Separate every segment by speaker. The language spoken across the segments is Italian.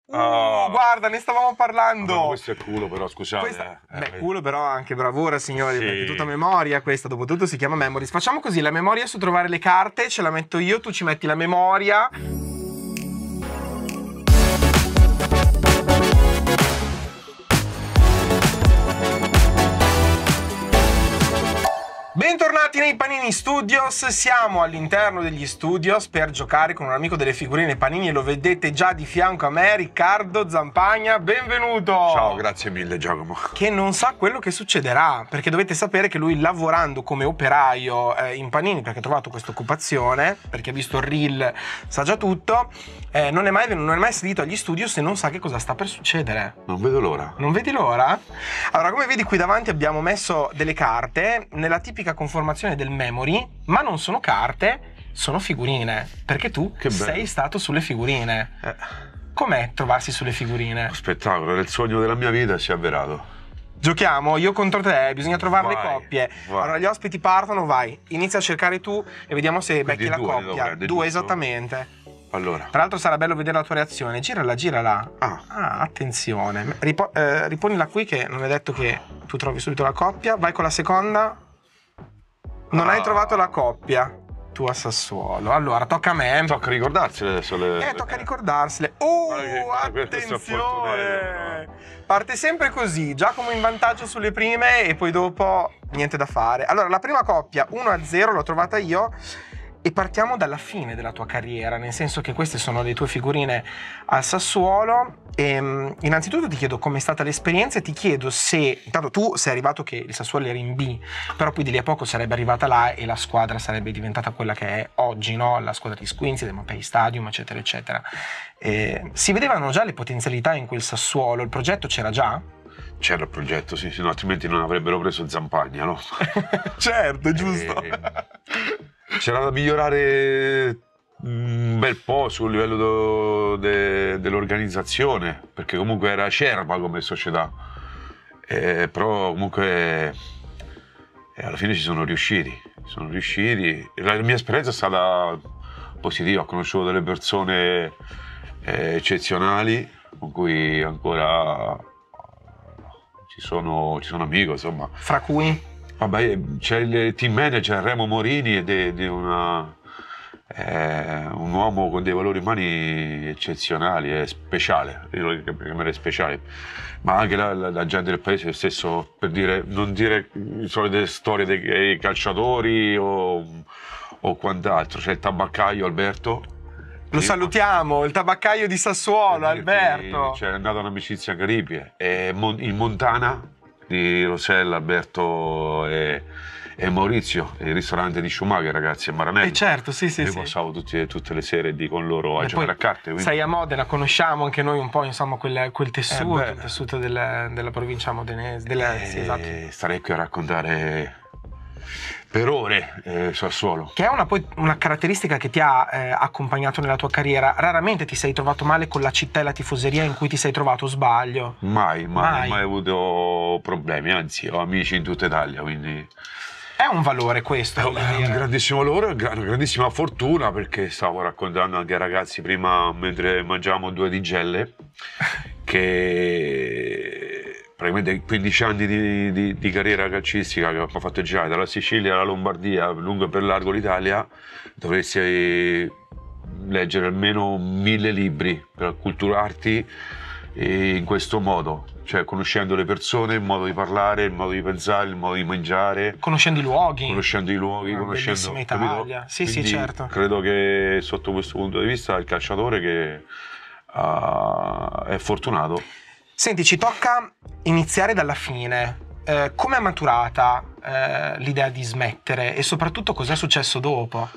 Speaker 1: Guarda, ne stavamo parlando.
Speaker 2: No, questo è culo, però scusate.
Speaker 1: Culo, però anche bravura, signori,
Speaker 2: sì.
Speaker 1: perché tutta memoria questa, dopo tutto si chiama Memories. Facciamo così, la memoria su trovare le carte, ce la metto io, tu ci metti la memoria. Bentornati nei Panini Studios, siamo all'interno degli studios per giocare con un amico delle figurine Panini e lo vedete già di fianco a me, Riccardo Zampagna, benvenuto!
Speaker 2: Ciao, grazie mille Giacomo.
Speaker 1: Che non sa quello che succederà, perché dovete sapere che lui lavorando come operaio in Panini, perché ha trovato questa occupazione, perché ha visto il reel, sa già tutto, non è mai salito agli studios e non sa che cosa sta per succedere.
Speaker 2: Non vedo l'ora.
Speaker 1: Non vedi l'ora? Allora, come vedi qui davanti abbiamo messo delle carte nella tipica conformazione del memory, ma non sono carte, sono figurine, perché tu sei stato sulle figurine. Com'è trovarsi sulle figurine?
Speaker 2: Spettacolo, è il sogno della mia vita e si è avverato.
Speaker 1: Giochiamo, io contro te, bisogna trovare le coppie.
Speaker 2: Vai.
Speaker 1: Allora gli ospiti partono, vai, inizia a cercare tu e vediamo se becchi la coppia.
Speaker 2: Prendere,
Speaker 1: Due,
Speaker 2: giusto?
Speaker 1: esattamente.
Speaker 2: Allora.
Speaker 1: Tra l'altro sarà bello vedere la tua reazione. Girala, girala. Attenzione. Riponila qui che non è detto che tu trovi subito la coppia. Vai con la seconda. Non hai trovato la coppia. Tu a Sassuolo. Allora, tocca a me.
Speaker 2: Tocca ricordarsele adesso le...
Speaker 1: Tocca ricordarsele. Attenzione! Parte sempre così. Giacomo in vantaggio sulle prime e poi dopo niente da fare. Allora, la prima coppia 1-0 l'ho trovata io. E partiamo dalla fine della tua carriera, nel senso che queste sono le tue figurine al Sassuolo. E, innanzitutto ti chiedo com'è stata l'esperienza e ti chiedo se, intanto tu sei arrivato che il Sassuolo era in B, però poi di lì a poco sarebbe arrivata là e la squadra sarebbe diventata quella che è oggi, no? La squadra di Squinzi, del Mapei Stadium, eccetera, eccetera. Si vedevano già le potenzialità in quel Sassuolo, il progetto c'era già?
Speaker 2: C'era il progetto, sì, no, altrimenti non avrebbero preso Zampagna, no?
Speaker 1: Certo, è giusto.
Speaker 2: C'era da migliorare un bel po' sul livello dell'organizzazione, perché comunque era acerba come società, però comunque alla fine ci sono riusciti. La mia esperienza è stata positiva, ho conosciuto delle persone eccezionali con cui ancora ci sono amico, insomma.
Speaker 1: Fra cui?
Speaker 2: Vabbè, c'è il team manager Remo Morini ed è un uomo con dei valori umani eccezionali, è speciale, io lo chiamerei speciale, ma anche la gente del paese stesso, per dire, non dire le solite storie dei calciatori o quant'altro. C'è il tabaccaio Alberto.
Speaker 1: Lo salutiamo, il tabaccaio di Sassuolo, Alberto.
Speaker 2: C'è andato un'amicizia Caribie, in Montana di Rosella, Alberto e Maurizio, il ristorante di Schumacher, ragazzi, a Maranello.
Speaker 1: Certo, sì.
Speaker 2: Io passavo tutte le sere lì con loro a giocare a carte. Quindi...
Speaker 1: Sei a Modena, conosciamo anche noi un po', insomma, quel tessuto, il tessuto della provincia modenese. Sì, esatto.
Speaker 2: Starei qui a raccontare per ore Sassuolo.
Speaker 1: Che è una caratteristica che ti ha accompagnato nella tua carriera. Raramente ti sei trovato male con la città e la tifoseria in cui ti sei trovato, sbaglio?
Speaker 2: Mai avuto problemi, anzi ho amici in tutta Italia, quindi...
Speaker 1: È un valore questo.
Speaker 2: È un grandissimo valore, una grandissima fortuna, perché stavo raccontando anche ai ragazzi prima, mentre mangiavamo due digelle, che... praticamente 15 anni di carriera calcistica che ho fatto girare dalla Sicilia alla Lombardia, lungo e per largo l'Italia, dovresti leggere almeno 1000 libri per acculturarti in questo modo, cioè conoscendo le persone, il modo di parlare, il modo di pensare, il modo di mangiare.
Speaker 1: Conoscendo i luoghi.
Speaker 2: Conoscendo
Speaker 1: Italia. Sì,
Speaker 2: quindi
Speaker 1: certo.
Speaker 2: Credo che sotto questo punto di vista il calciatore che è fortunato.
Speaker 1: Senti, ci tocca iniziare dalla fine. Come è maturata l'idea di smettere e soprattutto cos'è successo dopo?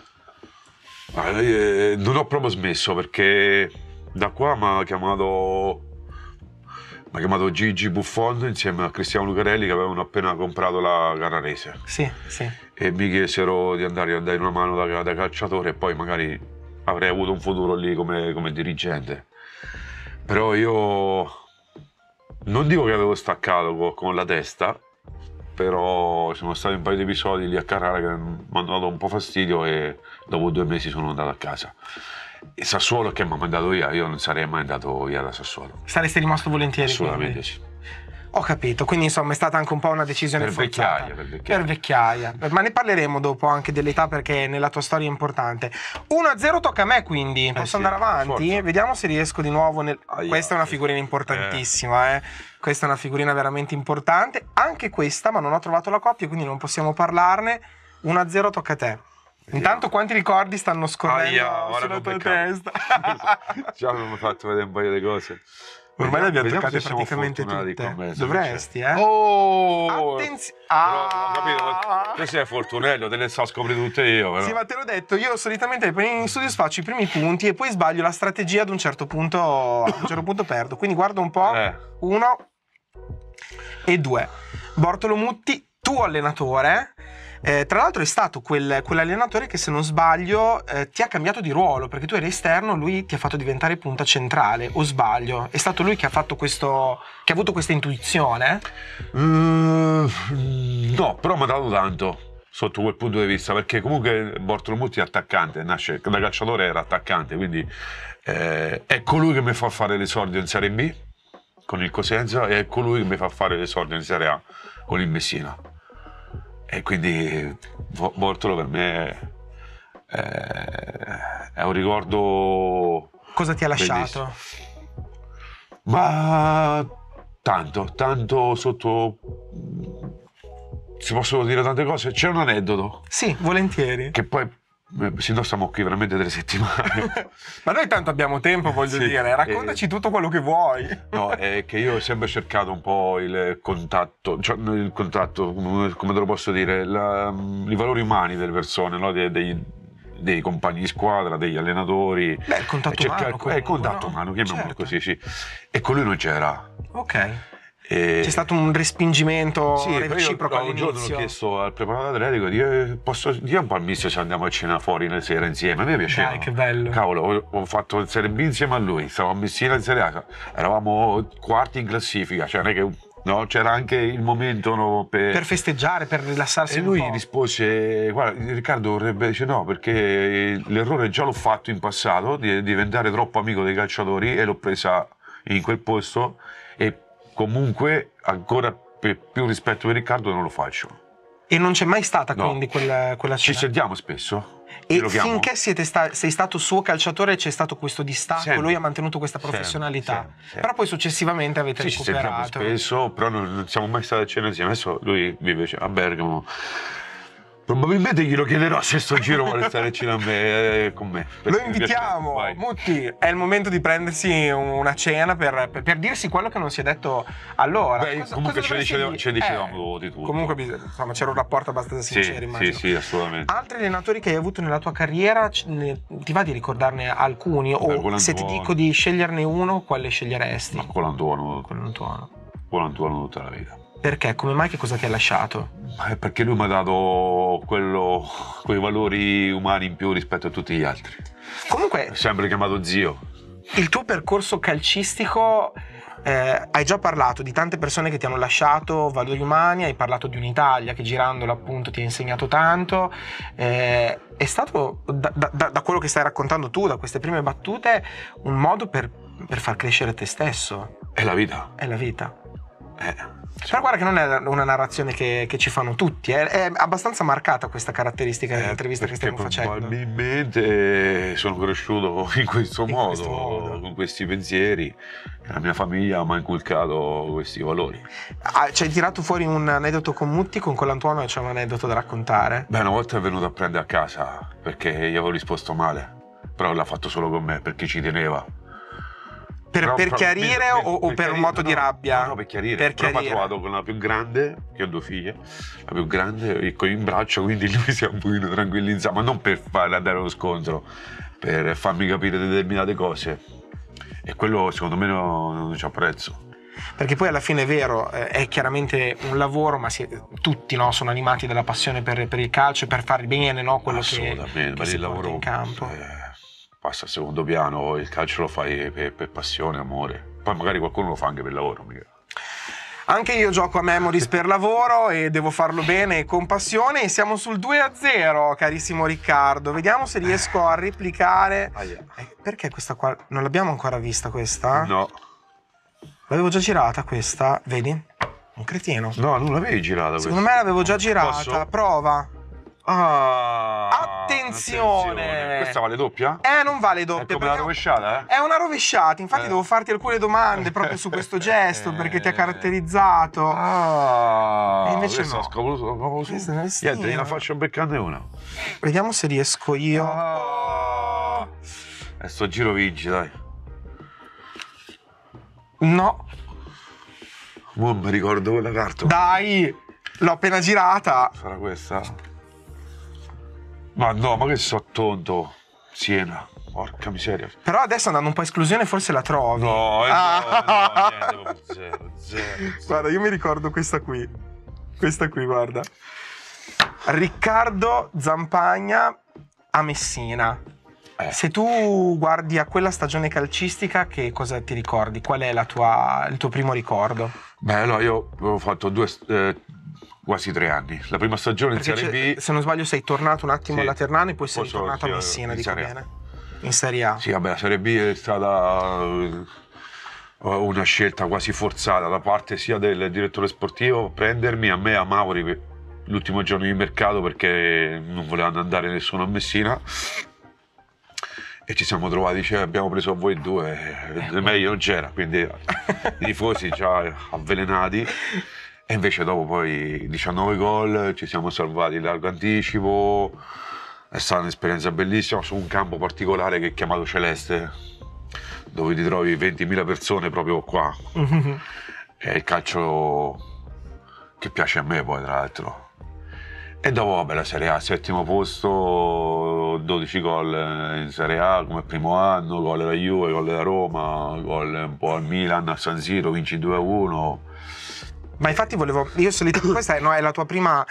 Speaker 2: Non ho proprio smesso, perché da qua mi ha chiamato Gigi Buffon insieme a Cristiano Lucarelli, che avevano appena comprato la Carrarese.
Speaker 1: Sì.
Speaker 2: E mi chiesero di andare a dare una mano da calciatore e poi magari avrei avuto un futuro lì come dirigente. Però io... non dico che avevo staccato con la testa, però sono stati un paio di episodi lì a Carrara che mi hanno dato un po' fastidio e dopo 2 mesi sono andato a casa. Il Sassuolo che mi ha mandato via, io non sarei mai andato via da Sassuolo.
Speaker 1: Saresti rimasto volentieri?
Speaker 2: Assolutamente
Speaker 1: Quindi?
Speaker 2: sì.
Speaker 1: Ho capito, quindi insomma è stata anche un po' una decisione
Speaker 2: Per
Speaker 1: forzata.
Speaker 2: vecchiaia.
Speaker 1: Per vecchiaia. Ma ne parleremo dopo anche dell'età perché nella tua storia è importante. 1-0 tocca a me quindi, posso
Speaker 2: sì,
Speaker 1: andare avanti?
Speaker 2: forza.
Speaker 1: Vediamo se riesco di nuovo
Speaker 2: Aia.
Speaker 1: Questa è una figurina importantissima, Questa è una figurina veramente importante. Anche questa, ma non ho trovato la coppia, quindi non possiamo parlarne. 1-0 tocca a te. Intanto quanti ricordi stanno scorrendo sulla tua testa?
Speaker 2: Già mi ho fatto vedere un paio di cose.
Speaker 1: Ormai le abbiamo
Speaker 2: Vediamo
Speaker 1: toccate
Speaker 2: se siamo
Speaker 1: praticamente
Speaker 2: fortunati
Speaker 1: tutte.
Speaker 2: con me, se
Speaker 1: Dovresti,
Speaker 2: Oh!
Speaker 1: Attenzione.
Speaker 2: Però, ho capito, tu sei Fortunello, te le so scoprire tutte io. Però.
Speaker 1: Sì, ma te l'ho detto, io solitamente in studio faccio i primi punti e poi sbaglio la strategia ad un certo punto perdo. Quindi guarda un po'. 1 e 2. Bortolo Mutti, tuo allenatore. Tra l'altro è stato quell'allenatore che, se non sbaglio, ti ha cambiato di ruolo, perché tu eri esterno, lui ti ha fatto diventare punta centrale, o sbaglio? È stato lui che ha fatto che ha avuto questa intuizione?
Speaker 2: No, però mi ha dato tanto sotto quel punto di vista, perché comunque Bortolo Mutti è attaccante, nasce da calciatore, era attaccante, quindi è colui che mi fa fare l'esordio in Serie B con il Cosenza e è colui che mi fa fare l'esordio in Serie A con il Messina. E quindi Bortolo per me è un ricordo.
Speaker 1: Cosa ti ha lasciato?
Speaker 2: Bellissimo. Ma tanto sotto. Si possono dire tante cose. C'è un aneddoto.
Speaker 1: Sì, volentieri.
Speaker 2: Che poi. Se no stiamo qui veramente 3 settimane.
Speaker 1: Ma noi tanto abbiamo tempo, voglio dire. Raccontaci tutto quello che vuoi.
Speaker 2: No, è che io ho sempre cercato un po' il contatto, come te lo posso dire, i valori umani delle persone, no? dei compagni di squadra, degli allenatori.
Speaker 1: Beh, il contatto umano.
Speaker 2: Il contatto umano, chiamiamolo
Speaker 1: certo.
Speaker 2: così, sì. E con lui non c'era.
Speaker 1: Ok. C'è stato un respingimento reciproco all'inizio.
Speaker 2: Un giorno ho chiesto al preparatore atletico, posso dire un po' al mister se andiamo a cena fuori la sera insieme? A me piaceva.
Speaker 1: Dai, che bello.
Speaker 2: Cavolo, ho fatto il Serie B insieme a lui, stavamo a Messina in Serie A, eravamo quarti in classifica, cioè non è che... No, c'era anche il momento
Speaker 1: per festeggiare, per rilassarsi un po'.
Speaker 2: E lui rispose, guarda, Riccardo vorrebbe, dice no, perché l'errore già l'ho fatto in passato, di diventare troppo amico dei calciatori e l'ho presa in quel posto e comunque ancora per più rispetto per Riccardo non lo faccio.
Speaker 1: E non c'è mai stata quindi quella cena?
Speaker 2: Ci sentiamo spesso.
Speaker 1: E finché sei stato suo calciatore c'è stato questo distacco,
Speaker 2: sempre.
Speaker 1: Lui ha mantenuto questa professionalità.
Speaker 2: Sempre.
Speaker 1: Però poi successivamente avete recuperato.
Speaker 2: Ci sentiamo spesso, però non siamo mai stati a cena insieme. Adesso lui vive a Bergamo. Probabilmente glielo chiederò se sto giro vuole stare a cena con me.
Speaker 1: Lo invitiamo, Mutti, è il momento di prendersi una cena per dirsi quello che non si è detto allora.
Speaker 2: Beh, comunque ci dicevamo di tutto.
Speaker 1: Comunque insomma, c'era un rapporto abbastanza sincero, immagino.
Speaker 2: Sì, assolutamente.
Speaker 1: Altri allenatori che hai avuto nella tua carriera, ti va di ricordarne alcuni? O se ti dico di sceglierne uno, quale sceglieresti?
Speaker 2: Ma Colantuono tutta la vita.
Speaker 1: Perché? Come mai? Che cosa ti ha lasciato?
Speaker 2: Perché lui mi ha dato quei valori umani in più rispetto a tutti gli altri.
Speaker 1: Comunque,
Speaker 2: sempre chiamato zio.
Speaker 1: Il tuo percorso calcistico, hai già parlato di tante persone che ti hanno lasciato valori umani, hai parlato di un'Italia che girandolo appunto ti ha insegnato tanto. È stato, da quello che stai raccontando tu, da queste prime battute, un modo per far crescere te stesso.
Speaker 2: È la vita.
Speaker 1: È la vita. Però guarda che non è una narrazione che ci fanno tutti, è abbastanza marcata questa caratteristica nell'intervista che stiamo facendo.
Speaker 2: Probabilmente sono cresciuto in questo modo, con questi pensieri. La mia famiglia mi ha inculcato questi valori.
Speaker 1: Ci hai tirato fuori un aneddoto con Mutti, con Colantuono c'è un aneddoto da raccontare?
Speaker 2: Beh, una volta è venuto a prendere a casa perché gli avevo risposto male, però l'ha fatto solo con me perché ci teneva.
Speaker 1: Per chiarire o per un moto di rabbia?
Speaker 2: No, per chiarire. Però mi ha trovato con la più grande, che ho 2 figlie, la più grande in braccio, quindi lui si è un pochino tranquillizzato, ma non per farle andare allo scontro, per farmi capire determinate cose. E quello secondo me non c'ha prezzo.
Speaker 1: Perché poi alla fine è vero, è chiaramente un lavoro, ma tutti sono animati dalla passione per il calcio e per fare bene quello che si porta in campo.
Speaker 2: Passa a secondo piano, il calcio lo fai per passione, amore. Poi magari qualcuno lo fa anche per lavoro. Mica.
Speaker 1: Anche io gioco a Memories per lavoro e devo farlo bene e con passione. E siamo sul 2-0, carissimo Riccardo. Vediamo se riesco a replicare. Perché questa qua non l'abbiamo ancora vista questa?
Speaker 2: No.
Speaker 1: L'avevo già girata questa, vedi? Un cretino.
Speaker 2: No, non l'avevi girata.
Speaker 1: Secondo me l'avevo già girata.
Speaker 2: Posso?
Speaker 1: Prova.
Speaker 2: Attenzione! Questa vale doppia?
Speaker 1: Non vale doppia.
Speaker 2: È come la rovesciata,
Speaker 1: È una rovesciata, infatti devo farti alcune domande proprio su questo gesto perché ti ha caratterizzato. E invece no.
Speaker 2: Niente, gliela faccio beccare una.
Speaker 1: Vediamo se riesco io.
Speaker 2: E sto giro vinci, dai.
Speaker 1: No.
Speaker 2: Non mi ricordo quella carta.
Speaker 1: Dai, l'ho appena girata.
Speaker 2: Sarà questa? Ma no, ma che so tonto. Siena, porca miseria.
Speaker 1: Però adesso andando un po' a esclusione forse la trovi.
Speaker 2: No, niente, zero.
Speaker 1: Guarda, io mi ricordo questa qui. Questa qui, guarda. Riccardo Zampagna a Messina. Se tu guardi a quella stagione calcistica, che cosa ti ricordi? Qual è il tuo primo ricordo?
Speaker 2: Beh, allora io avevo fatto quasi 3 anni. La prima stagione in Serie B.
Speaker 1: Se non sbaglio sei tornato un attimo alla Ternana e poi sei
Speaker 2: Posso
Speaker 1: ritornato a Messina, dico bene? In Serie A.
Speaker 2: Sì, vabbè, la Serie B è stata una scelta quasi forzata da parte sia del direttore sportivo prendermi a me e a Mauri l'ultimo giorno di mercato perché non volevano andare nessuno a Messina. E ci siamo trovati, dice, abbiamo preso a voi due, meglio non c'era, quindi i tifosi già avvelenati. E invece dopo poi 19 gol, ci siamo salvati largo anticipo, è stata un'esperienza bellissima su un campo particolare che è chiamato Celeste, dove ti trovi 20.000 persone proprio qua. È il calcio che piace a me poi, tra l'altro. E dopo, vabbè, la Serie A, 7° posto, 12 gol in Serie A come primo anno, gol alla Juve, gol alla Roma, gol un po' al Milan, a San Siro, vinci 2-1.
Speaker 1: Ma infatti questa è la tua prima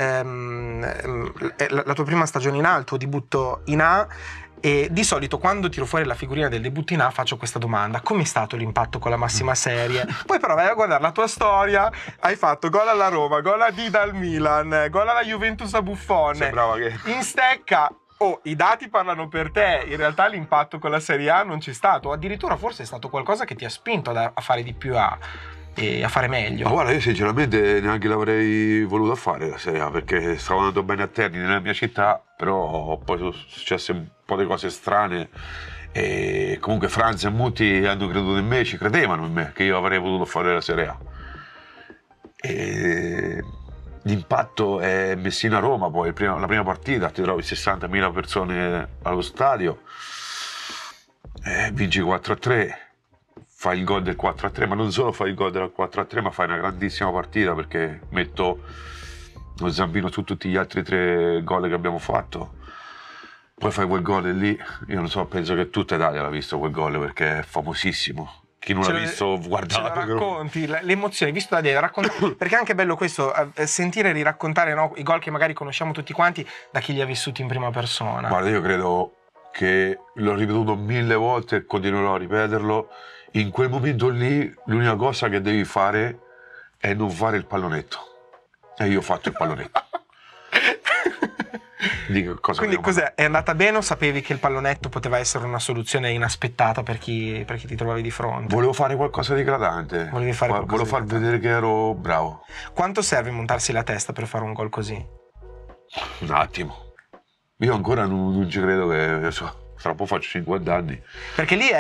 Speaker 1: stagione in A, il tuo debutto in A. E di solito quando tiro fuori la figurina del debutto in A faccio questa domanda: com'è stato l'impatto con la massima serie? Poi però vai a guardare la tua storia, hai fatto gol alla Roma, gol a Dida al Milan, gol alla Juventus a Buffon,
Speaker 2: sembrava che
Speaker 1: in stecca. I dati parlano per te, in realtà l'impatto con la Serie A non c'è stato, addirittura forse è stato qualcosa che ti ha spinto a fare di più e a fare meglio.
Speaker 2: Ma guarda, io sinceramente neanche l'avrei voluto fare la Serie A perché stavo andando bene a Terni nella mia città, però poi sono successe un po' di cose strane e comunque Franz e Mutti hanno creduto in me, ci credevano in me che io avrei potuto fare la Serie A. E l'impatto è Messina-Roma, poi la prima partita ti trovi 60.000 persone allo stadio, vinci 4-3. Fai il gol del 4-3, ma non solo fai il gol del 4-3, ma fai una grandissima partita perché metto lo zampino su tutti gli altri 3 gol che abbiamo fatto. Poi fai quel gol lì, io non so, penso che tutta Italia l'ha visto quel gol perché è famosissimo. Chi non l'ha visto, guardate.
Speaker 1: Racconti le emozioni, visto da Diego, racconti, perché è anche bello questo, sentire riraccontare, no, i gol che magari conosciamo tutti quanti da chi li ha vissuti in prima persona.
Speaker 2: Guarda, io credo che l'ho ripetuto 1000 volte e continuerò a ripeterlo. In quel momento lì l'unica cosa che devi fare è non fare il pallonetto. E io ho fatto il pallonetto.
Speaker 1: Quindi cos'è? È andata bene o sapevi che il pallonetto poteva essere una soluzione inaspettata per chi ti trovavi di fronte?
Speaker 2: Volevo fare qualcosa di eclatante. Volevo far vedere che ero bravo.
Speaker 1: Quanto serve montarsi la testa per fare un gol così?
Speaker 2: Un attimo. Io ancora non ci credo che tra un po' faccio 50 anni.
Speaker 1: Perché lì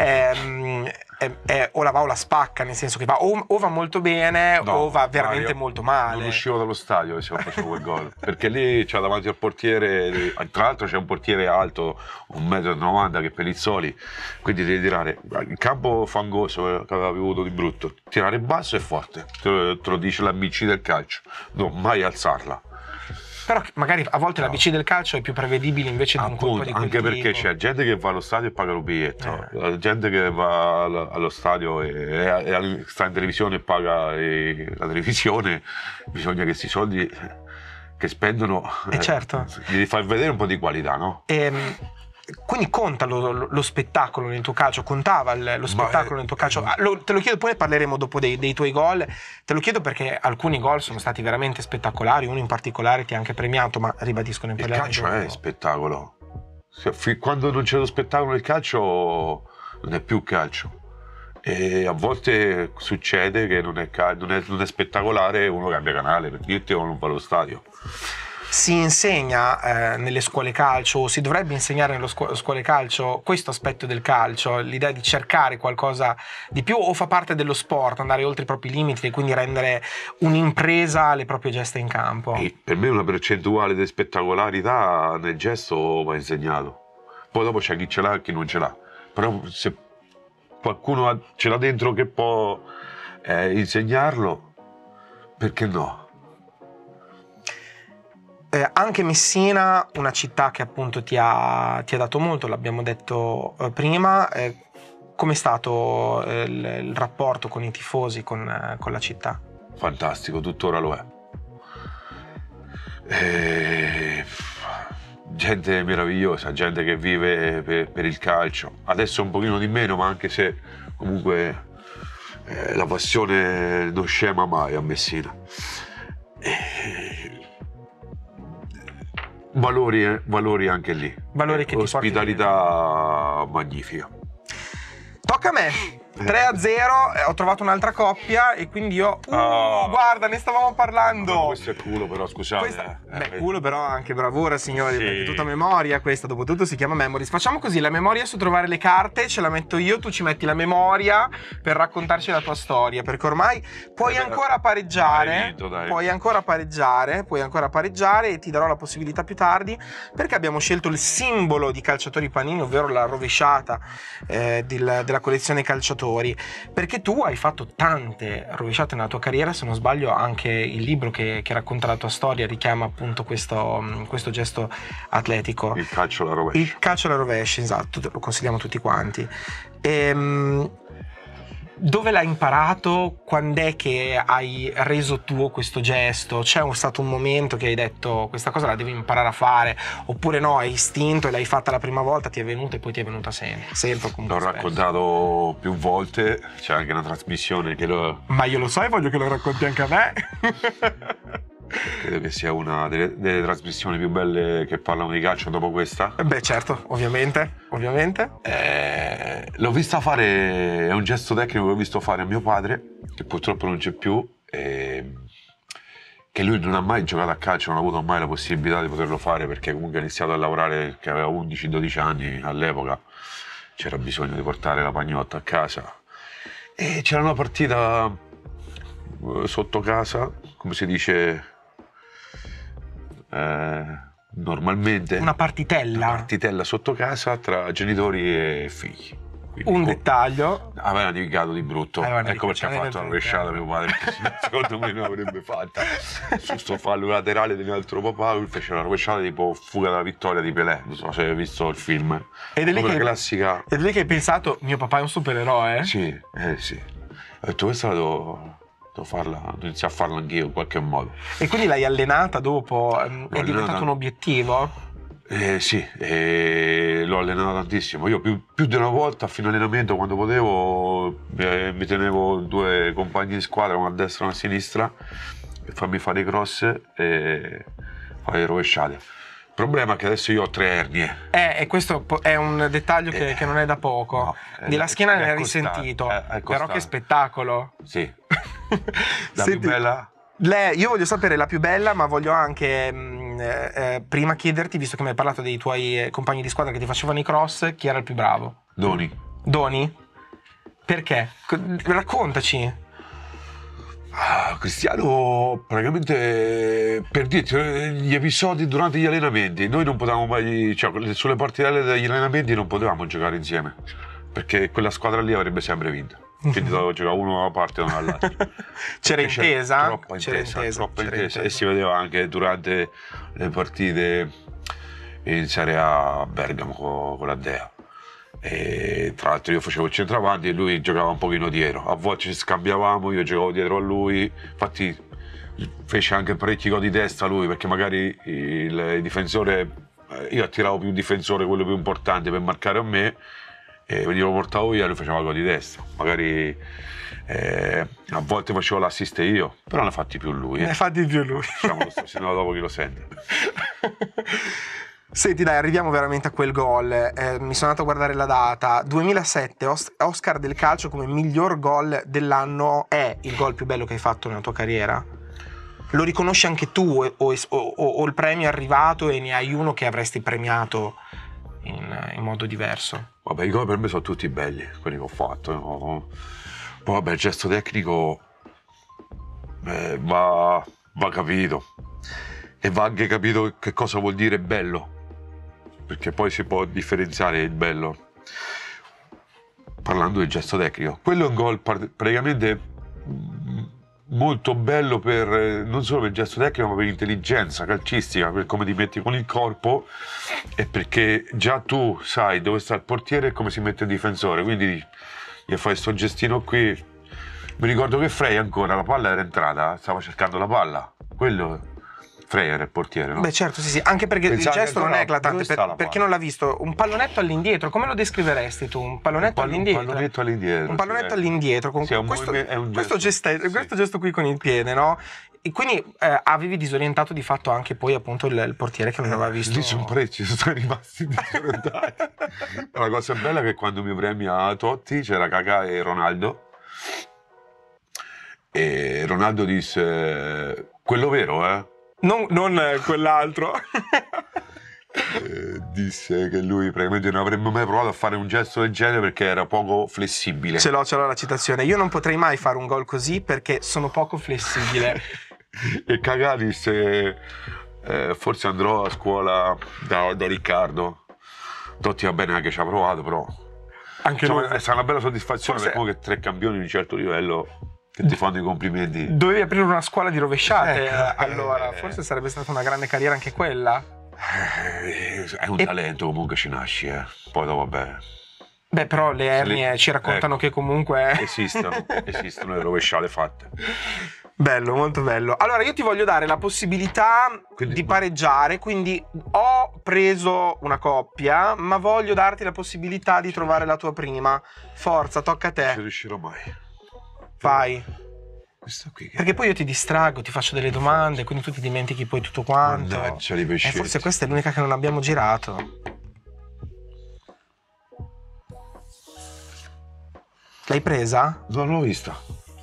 Speaker 1: o la va o la spacca, nel senso che va o va molto bene o va veramente molto male.
Speaker 2: Non uscivo dallo stadio se facevo quel gol. Perché lì c'è davanti al portiere, tra l'altro c'è un portiere alto, 1,90 m che è Pellizzoli, quindi devi tirare. Il campo fangoso che aveva avuto di brutto, tirare basso e forte, te lo dice l'ABC del calcio, non mai alzarla.
Speaker 1: Però magari a volte la BC del calcio è più prevedibile invece di un colpo di quel
Speaker 2: anche perché
Speaker 1: tipo.
Speaker 2: c'è gente che va allo stadio e paga lo biglietto, la gente che va allo stadio e sta in televisione e paga la televisione, bisogna che questi soldi che spendono
Speaker 1: certo.
Speaker 2: devi far vedere un po' di qualità, no?
Speaker 1: Quindi conta lo spettacolo nel tuo calcio, contava lo spettacolo nel tuo calcio. Te lo chiedo, poi ne parleremo dopo dei tuoi gol. Te lo chiedo perché alcuni gol sono stati veramente spettacolari, uno in particolare ti ha anche premiato, ma ribadisco, ne parleremo.
Speaker 2: Il calcio è spettacolo. Quando non c'è lo spettacolo nel calcio non è più calcio. E a volte succede che non è spettacolare, uno cambia canale, per dirti, o non va allo stadio.
Speaker 1: Si insegna nelle scuole calcio, o si dovrebbe insegnare nelle scuole calcio questo aspetto del calcio, l'idea di cercare qualcosa di più, o fa parte dello sport, andare oltre i propri limiti e quindi rendere un'impresa le proprie gesta in campo?
Speaker 2: E per me una percentuale di spettacolarità nel gesto va insegnato. Poi dopo c'è chi ce l'ha e chi non ce l'ha. Però se qualcuno ce l'ha dentro che può insegnarlo, perché no?
Speaker 1: Anche Messina, una città che appunto ti ha dato molto, l'abbiamo detto prima. Com'è stato il rapporto con i tifosi, con la città?
Speaker 2: Fantastico, tuttora lo è. Gente meravigliosa, gente che vive per il calcio. Adesso un pochino di meno, ma anche se comunque la passione non scema mai a Messina. Valori anche lì.
Speaker 1: Valori che
Speaker 2: ospitalità magnifica.
Speaker 1: Tocca a me. 3-0, ho trovato un'altra coppia e quindi io... guarda, ne stavamo parlando!
Speaker 2: No, questo è culo però, scusate.
Speaker 1: Culo però anche bravura, signori,
Speaker 2: sì.
Speaker 1: Perché tutta memoria questa, dopo tutto si chiama Memories. Facciamo così, la memoria su trovare le carte, ce la metto io, tu ci metti la memoria per raccontarci la tua storia, perché ormai puoi ancora pareggiare, puoi ancora pareggiare e ti darò la possibilità più tardi, perché abbiamo scelto il simbolo di Calciatori Panini, ovvero la rovesciata della collezione calciatori. Perché tu hai fatto tante rovesciate nella tua carriera, se non sbaglio anche il libro che racconta la tua storia richiama appunto questo gesto atletico.
Speaker 2: Il calcio alla rovescia.
Speaker 1: Il calcio alla rovescia, esatto, lo consigliamo tutti quanti. Dove l'hai imparato? Quando è che hai reso tuo questo gesto? C'è stato un momento che hai detto questa cosa la devi imparare a fare, oppure no, è istinto e l'hai fatta la prima volta, ti è venuta e poi ti è venuta sempre?
Speaker 2: L'ho raccontato più volte, c'è anche una trasmissione che lo...
Speaker 1: Ma io lo so e voglio che lo racconti anche a me.
Speaker 2: Credo che sia una delle trasmissioni più belle che parlano di calcio dopo questa.
Speaker 1: Beh certo, ovviamente.
Speaker 2: L'ho vista fare, è un gesto tecnico che ho visto fare a mio padre, che purtroppo non c'è più, che lui non ha mai giocato a calcio, non ha avuto mai la possibilità di poterlo fare, perché comunque ha iniziato a lavorare che aveva 11-12 anni all'epoca, c'era bisogno di portare la pagnotta a casa. E c'era una partita sotto casa, come si dice... normalmente
Speaker 1: una partitella
Speaker 2: sotto casa tra genitori e figli.
Speaker 1: Quindi dettaglio,
Speaker 2: aveva navigato di brutto, ecco perché ha fatto la rovesciata mio padre, secondo me non l'avrebbe fatta sul fallo laterale dell'altro papà. Lui fece la rovesciata tipo Fuga dalla vittoria di Pelé, non so se hai visto il film,
Speaker 1: ed è lì che
Speaker 2: classica.
Speaker 1: Ed è lì che hai pensato mio papà è un supereroe?
Speaker 2: Sì, sì, ho detto questa la devo iniziare a farla anch'io in qualche modo.
Speaker 1: E quindi l'hai allenata dopo? È diventato un obiettivo?
Speaker 2: Sì, l'ho allenata tantissimo. Io più di una volta a fine allenamento, quando potevo, mi tenevo 2 compagni di squadra, uno a destra e uno a sinistra, per farmi fare i cross e fare le rovesciate. Il problema è che adesso io ho 3 ernie.
Speaker 1: E questo è un dettaglio che non è da poco.
Speaker 2: No,
Speaker 1: della schiena ne hai risentito, però che spettacolo.
Speaker 2: Sì. La più bella?
Speaker 1: Io voglio sapere la più bella, ma voglio anche prima chiederti, visto che mi hai parlato dei tuoi compagni di squadra che ti facevano i cross, chi era il più bravo? Doni? Perché? Raccontaci.
Speaker 2: Cristiano, praticamente, per dirti, gli episodi durante gli allenamenti, noi non potevamo mai, cioè sulle partite degli allenamenti non potevamo giocare insieme, perché quella squadra lì avrebbe sempre vinto. Quindi dovevo giocare uno da una parte e uno dall'altra.
Speaker 1: C'era intesa?
Speaker 2: Troppa intesa. E si vedeva anche durante le partite in Serie A Bergamo con la Dea. E tra l'altro io facevo il centravanti e lui giocava un pochino dietro. A volte ci scambiavamo, io giocavo dietro a lui. Infatti fece anche parecchi gol di testa lui, perché magari il difensore io attiravo più un difensore, quello più importante per marcare a me, e lo portavo via e lui faceva gol di testa. Magari a volte facevo l'assist io, però ne ha fatti più lui.
Speaker 1: Ne ha fatti più lui.
Speaker 2: Diciamo, se no dopo chi lo sente.
Speaker 1: Senti, dai, arriviamo veramente a quel gol. Mi sono andato a guardare la data. 2007, Oscar del calcio come miglior gol dell'anno. È il gol più bello che hai fatto nella tua carriera? Lo riconosci anche tu o il premio è arrivato e ne hai uno che avresti premiato in modo diverso?
Speaker 2: Vabbè, i gol per me sono tutti belli, quelli che ho fatto. Poi vabbè, il gesto tecnico va capito. E va anche capito che cosa vuol dire bello. Perché poi si può differenziare il bello parlando del gesto tecnico. Quello è un gol praticamente molto bello non solo per il gesto tecnico, ma per l'intelligenza calcistica, per come ti metti con il corpo, e perché già tu sai dove sta il portiere e come si mette il difensore, quindi gli fai sto gestino qui. Mi ricordo che Frey ancora, la palla era entrata, stava cercando la palla, quello Frey era il portiere, no?
Speaker 1: Beh certo, sì, anche perché il gesto non è eclatante, per chi non l'ha visto. Un pallonetto all'indietro, come lo descriveresti tu? Un pallonetto all'indietro?
Speaker 2: Un pallonetto all'indietro.
Speaker 1: Un pallonetto all'indietro, con
Speaker 2: sì,
Speaker 1: questo gesto qui con il piede, no? E quindi avevi disorientato di fatto anche poi appunto il portiere che non aveva visto.
Speaker 2: Lì sono parecchi, sono rimasti disorientati. La cosa bella è che quando mi premia Totti c'era Kakà e Ronaldo. E Ronaldo disse: quello vero, eh?
Speaker 1: Non quell'altro.
Speaker 2: Disse che lui praticamente non avrebbe mai provato a fare un gesto del genere perché era poco flessibile.
Speaker 1: Ce l'ho la citazione. Io non potrei mai fare un gol così perché sono poco flessibile.
Speaker 2: E Kakà disse: forse andrò a scuola da Riccardo. Totti va bene anche ci ha provato, però
Speaker 1: anche
Speaker 2: insomma,
Speaker 1: lui.
Speaker 2: è stata una bella soddisfazione, perché che 3 campioni di un certo livello che ti fanno i complimenti.
Speaker 1: Dovevi aprire una scuola di rovesciate, allora forse sarebbe stata una grande carriera anche quella.
Speaker 2: È un talento, comunque ci nasci, poi dopo vabbè.
Speaker 1: Beh, però le ernie ci raccontano che comunque
Speaker 2: esistono le rovesciate fatte.
Speaker 1: Bello, molto bello. Allora io ti voglio dare la possibilità di pareggiare, quindi ho preso una coppia, ma voglio darti la possibilità di trovare la tua prima. Forza, tocca a te.
Speaker 2: Non ci riuscirò mai.
Speaker 1: Vai.
Speaker 2: Questo qui che...
Speaker 1: Perché poi io ti distraggo, ti faccio delle domande, quindi tu ti dimentichi poi tutto quanto.
Speaker 2: Mannaggia di pescetti.
Speaker 1: Forse questa è l'unica che non abbiamo girato. L'hai presa?
Speaker 2: Non l'ho vista.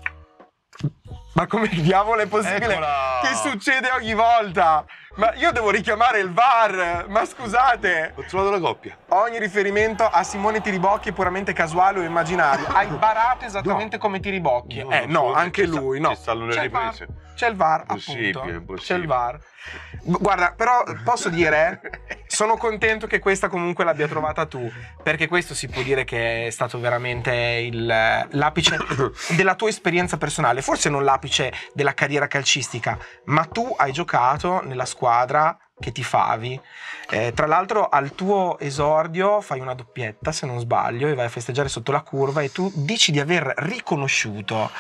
Speaker 1: Ma come diavolo è possibile?
Speaker 2: Eccola!
Speaker 1: Che succede ogni volta? Ma io devo richiamare il VAR! Ma scusate!
Speaker 2: Ho trovato la coppia.
Speaker 1: Ogni riferimento a Simone Tiribocchi è puramente casuale o immaginario. Hai barato esattamente come Tiribocchi. No, anche lui, no.
Speaker 2: Ci stanno le riprese.
Speaker 1: C'è il VAR, appunto. C'è il VAR. Guarda, però posso dire, sono contento che questa comunque l'abbia trovata tu, perché questo si può dire che è stato veramente l'apice della tua esperienza personale, forse non l'apice della carriera calcistica, ma tu hai giocato nella squadra che tifavi. Tra l'altro al tuo esordio fai una doppietta, se non sbaglio, e vai a festeggiare sotto la curva e tu dici di aver riconosciuto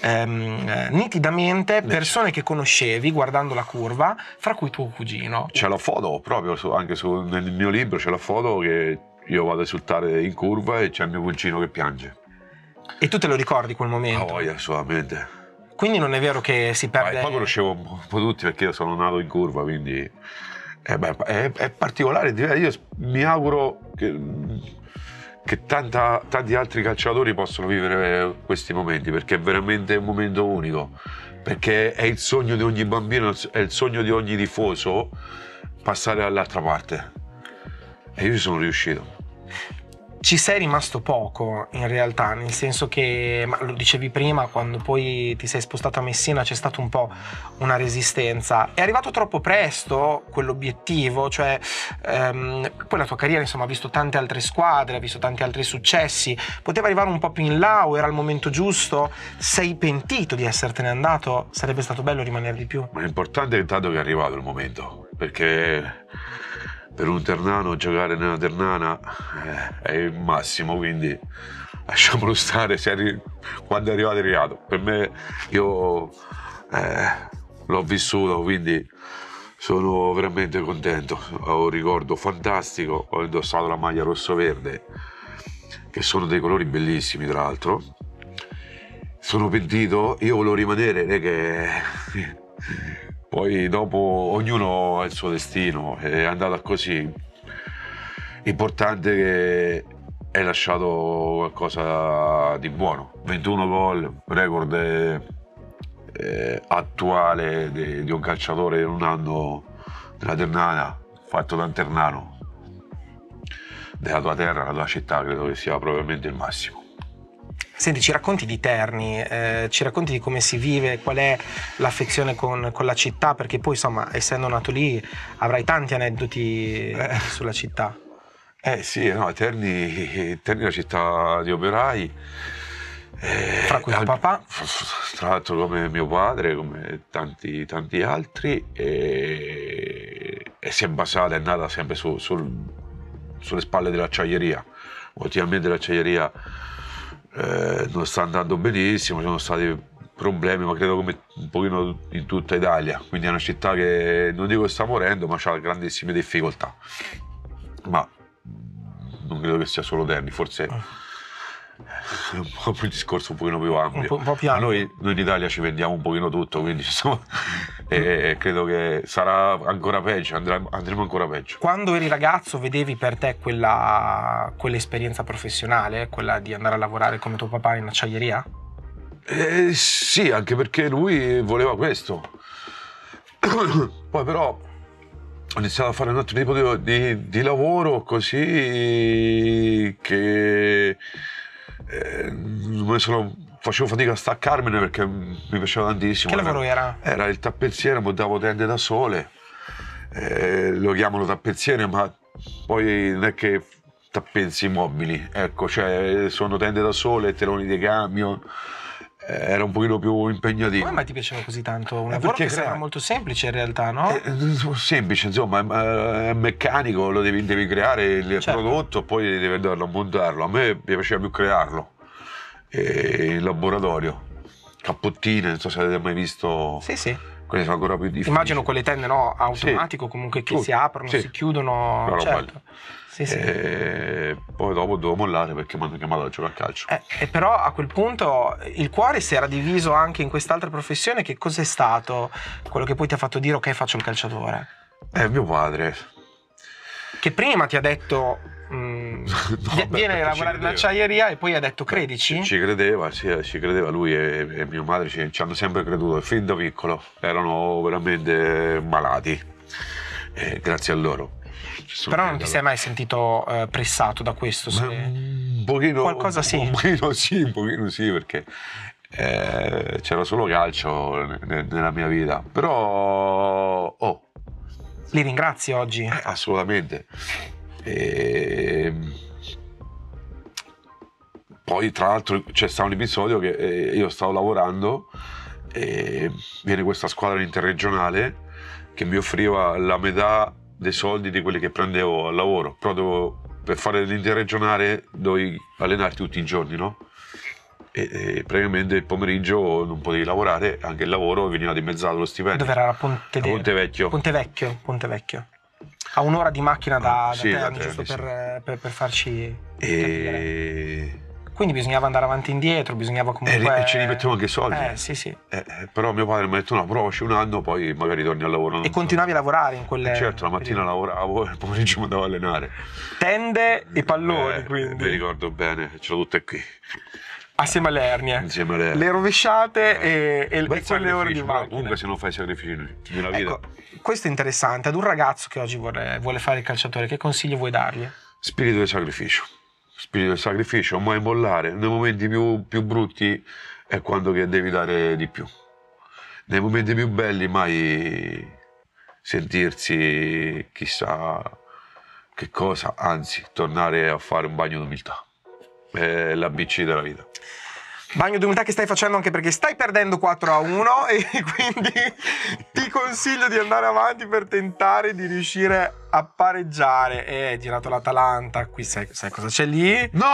Speaker 1: nitidamente persone che conoscevi guardando la curva, fra cui tuo cugino.
Speaker 2: C'è la foto proprio, nel mio libro c'è la foto che io vado a esultare in curva e c'è il mio cugino che piange.
Speaker 1: E tu te lo ricordi quel momento?
Speaker 2: Ah, assolutamente.
Speaker 1: Quindi non è vero che si perde...
Speaker 2: Poi conoscevo un po' tutti perché io sono nato in curva, quindi è particolare. Io mi auguro che tanti altri calciatori possano vivere questi momenti, perché è veramente un momento unico, perché è il sogno di ogni bambino, è il sogno di ogni tifoso passare dall'altra parte, e io ci sono riuscito.
Speaker 1: Ci sei rimasto poco in realtà, nel senso che, ma lo dicevi prima, quando poi ti sei spostato a Messina c'è stata un po' una resistenza. È arrivato troppo presto quell'obiettivo, cioè poi la tua carriera insomma ha visto tante altre squadre, ha visto tanti altri successi, poteva arrivare un po' più in là o era il momento giusto? Sei pentito di essertene andato? Sarebbe stato bello rimanere di più?
Speaker 2: Ma l'importante è intanto che è arrivato il momento, perché per un ternano giocare nella Ternana è il massimo, quindi lasciamolo stare. Quando è arrivato. Per me, io l'ho vissuto, quindi Sono veramente contento, ho un ricordo fantastico, ho indossato la maglia rosso-verde, che sono dei colori bellissimi tra l'altro. Sono pentito, io volevo rimanere, non è che poi dopo ognuno ha il suo destino, è andata così. Importante che hai lasciato qualcosa di buono, 21 gol, record attuale di un calciatore in un anno della Ternana, fatto da un ternano, della tua terra, la tua città, credo che sia probabilmente il massimo.
Speaker 1: Senti, ci racconti di Terni, ci racconti di come si vive, qual è l'affezione con la città, perché poi insomma, essendo nato lì, avrai tanti aneddoti sulla città.
Speaker 2: Sì, no, Terni è una città di operai.
Speaker 1: Fra cui tuo papà?
Speaker 2: Tra l'altro come mio padre, come tanti altri, e si è basata, è nata sempre sulle spalle dell'acciaieria. Ultimamente l'acciaieria non sta andando benissimo, ci sono stati problemi, ma credo come un pochino in tutta Italia, quindi è una città che non dico che sta morendo, ma ha grandissime difficoltà. Ma non credo che sia solo Terni, forse è un po' più il discorso un pochino più ampio.
Speaker 1: Un po' più ampio.
Speaker 2: Noi in Italia ci vendiamo un pochino tutto, quindi insomma, e credo che sarà ancora peggio, andremo ancora peggio.
Speaker 1: Quando eri ragazzo vedevi per te quell'esperienza professionale, quella di andare a lavorare come tuo papà in acciaieria?
Speaker 2: Sì, anche perché lui voleva questo. Poi però ho iniziato a fare un altro tipo di lavoro così che facevo fatica a staccarmene perché mi piaceva tantissimo.
Speaker 1: Che lavoro era?
Speaker 2: Era il tappezziere, montavo tende da sole, lo chiamano tappezziere, ma poi non è che tappezzi mobili, ecco, cioè sono tende da sole, teloni di camion. Era un pochino più impegnativo.
Speaker 1: Come mai ti piaceva così tanto? Un lavoro che sembra molto semplice in realtà, no?
Speaker 2: Semplice, insomma, è meccanico, lo devi creare il prodotto, poi devi andarlo a montarlo. A me mi piaceva più crearlo in laboratorio. Cappottine, non so se avete mai visto.
Speaker 1: Sì.
Speaker 2: Quelle sono ancora più difficili.
Speaker 1: Immagino quelle tende, no? Automatico, comunque che si aprono, si chiudono.
Speaker 2: No,
Speaker 1: certo. Sì.
Speaker 2: Poi dopo dovevo mollare perché mi hanno chiamato a giocare a calcio.
Speaker 1: E però a quel punto il cuore si era diviso anche in quest'altra professione. Che cos'è stato quello che poi ti ha fatto dire ok, faccio il calciatore?
Speaker 2: Mio padre.
Speaker 1: Che prima ti ha detto vieni a lavorare in acciaieria e poi ha detto credici?
Speaker 2: Ci credeva, sì, ci credeva lui e mia madre ci hanno sempre creduto, fin da piccolo erano veramente malati, grazie a loro.
Speaker 1: Però non ti sei mai sentito pressato da questo?
Speaker 2: Un pochino,
Speaker 1: qualcosa sì?
Speaker 2: Un pochino sì, perché c'era solo calcio nella mia vita, però
Speaker 1: li ringrazi oggi?
Speaker 2: Assolutamente. Poi tra l'altro c'è stato un episodio che io stavo lavorando e viene questa squadra interregionale che mi offriva la metà dei soldi di quelli che prendevo al lavoro, proprio per fare l'interregionale dovevi allenarti tutti i giorni, no? E praticamente il pomeriggio non potevi lavorare, anche il lavoro veniva dimezzato lo stipendio.
Speaker 1: Dove era? Ponte
Speaker 2: Vecchio.
Speaker 1: Ponte Vecchio. A un'ora di macchina da Terni, giusto
Speaker 2: sì.
Speaker 1: per farci capire. Quindi bisognava andare avanti e indietro, bisognava comunque.
Speaker 2: E ce li mettevo anche soldi.
Speaker 1: Sì.
Speaker 2: Però mio padre mi ha detto no, provaci un anno, poi magari torni al lavoro.
Speaker 1: E continuavi a lavorare in quelle.
Speaker 2: Certo, la mattina lavoravo e il pomeriggio mi andavo a allenare.
Speaker 1: Tende e palloni, quindi.
Speaker 2: Mi ricordo bene, ce l'ho tutte qui.
Speaker 1: Assieme alle ernie.
Speaker 2: Insieme alle
Speaker 1: Le rovesciate e quelle ore di macchina.
Speaker 2: Comunque se non fai sacrifici nella vita.
Speaker 1: Ecco, questo è interessante. Ad un ragazzo che oggi vuole fare il calciatore, che consigli vuoi dargli?
Speaker 2: Spirito di sacrificio. Spirito di sacrificio, mai mollare. Nei momenti più brutti è quando che devi dare di più. Nei momenti più belli mai sentirsi chissà che cosa, anzi tornare a fare un bagno d'umiltà. È l'ABC della vita.
Speaker 1: Bagno d'umiltà che stai facendo anche perché stai perdendo 4-1 e quindi ti consiglio di andare avanti per tentare di riuscire a pareggiare. È girato l'Atalanta, qui sai cosa c'è lì?
Speaker 2: No!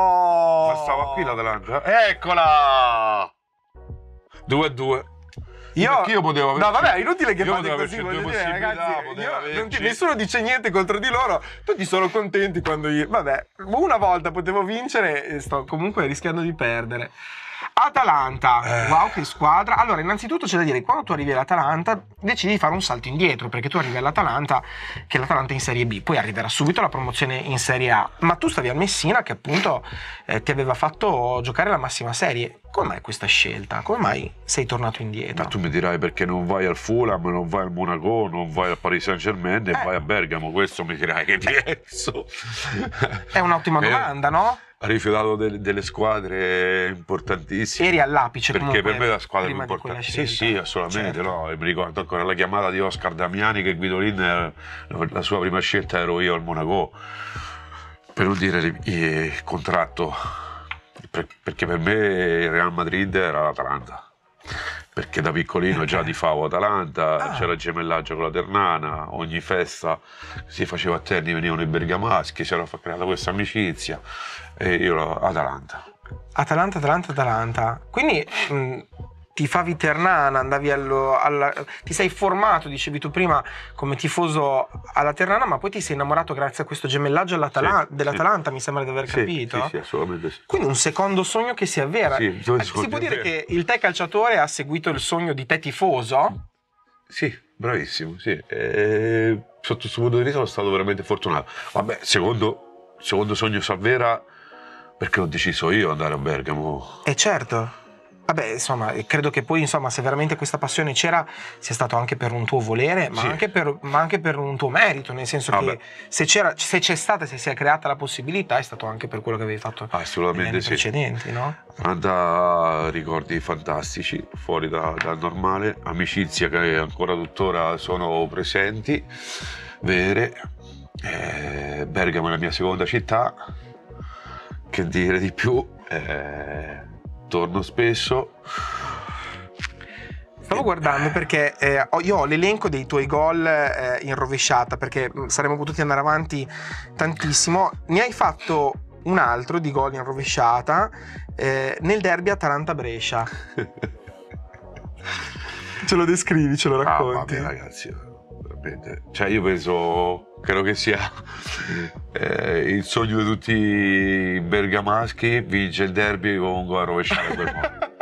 Speaker 1: No!
Speaker 2: Ma stava qui l'Atalanta? Eccola! 2-2. Perché io potevo averci...
Speaker 1: No, vabbè, è inutile che
Speaker 2: io
Speaker 1: fate
Speaker 2: potevo
Speaker 1: così,
Speaker 2: averci
Speaker 1: voglio
Speaker 2: due
Speaker 1: dire,
Speaker 2: possibilità,
Speaker 1: ragazzi.
Speaker 2: potevo averci-
Speaker 1: Nessuno dice niente contro di loro, tutti sono contenti quando io... Vabbè, una volta potevo vincere e sto comunque rischiando di perdere. Atalanta, wow, che squadra. Allora, innanzitutto c'è da dire che quando tu arrivi all'Atalanta decidi di fare un salto indietro, perché tu arrivi all'Atalanta, che l'Atalanta è in Serie B, poi arriverà subito la promozione in Serie A, ma tu stavi al Messina che appunto ti aveva fatto giocare la massima serie. Come mai questa scelta? Come mai sei tornato indietro?
Speaker 2: Ma tu mi dirai perché non vai al Fulham, non vai al Monaco, non vai al Paris Saint-Germain e vai a Bergamo, questo mi dirai che è diverso.
Speaker 1: È un'ottima domanda, no?
Speaker 2: Ha rifiutato delle squadre importantissime.
Speaker 1: Eri all'apice
Speaker 2: perché
Speaker 1: comunque,
Speaker 2: per me è la squadra più
Speaker 1: prima di quella
Speaker 2: importante. Sì,
Speaker 1: scelta.
Speaker 2: sì, assolutamente.
Speaker 1: Certo.
Speaker 2: No? E mi ricordo ancora la chiamata di Oscar Damiani che Guidolin, la sua prima scelta ero io al Monaco. Per non dire il contratto, perché per me il Real Madrid era l'Atalanta. Perché da piccolino già tifavo Atalanta, c'era il gemellaggio con la Ternana, ogni festa si faceva a Terni, venivano i bergamaschi, c'era creata questa amicizia e io Atalanta.
Speaker 1: Atalanta. Quindi tifavi Ternana, andavi ti sei formato, dicevi tu prima, come tifoso alla Ternana, ma poi ti sei innamorato grazie a questo gemellaggio dell'Atalanta, mi sembra di aver capito.
Speaker 2: Sì, assolutamente sì.
Speaker 1: Quindi un secondo sogno che si avvera.
Speaker 2: Sì,
Speaker 1: si può dire che il te calciatore ha seguito il sogno di te tifoso?
Speaker 2: Sì, bravissimo, sì. Sotto questo punto di vista sono stato veramente fortunato. Vabbè, secondo sogno si avvera perché ho deciso io di andare a Bergamo.
Speaker 1: Certo. Vabbè, insomma, credo che poi, insomma, se veramente questa passione c'era, sia stato anche per un tuo volere, ma,
Speaker 2: sì,
Speaker 1: anche per un tuo merito, nel senso che se si è creata la possibilità, è stato anche per quello che avevi fatto negli anni precedenti, no?
Speaker 2: Atalanta, ricordi fantastici, fuori dal normale, amicizia che ancora tuttora sono presenti, vere. Bergamo è la mia seconda città, che dire di più. Torno spesso.
Speaker 1: Stavo guardando perché io ho l'elenco dei tuoi gol in rovesciata, perché saremmo potuti andare avanti tantissimo. Ne hai fatto un altro di gol in rovesciata nel derby Atalanta-Brescia. Ce lo descrivi, ce lo racconti?
Speaker 2: Vabbè, ragazzi, veramente. Cioè, io credo che sia il sogno di tutti i bergamaschi, vince il derby con un gol rovesciato per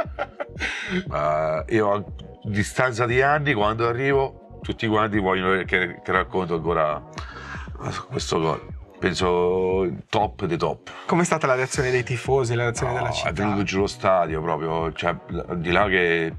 Speaker 2: io a distanza di anni, quando arrivo, tutti quanti vogliono che racconto ancora questo gol. Penso top dei top.
Speaker 1: Com'è stata la reazione dei tifosi, la reazione della città?
Speaker 2: È venuto giù lo stadio proprio, cioè, al di là che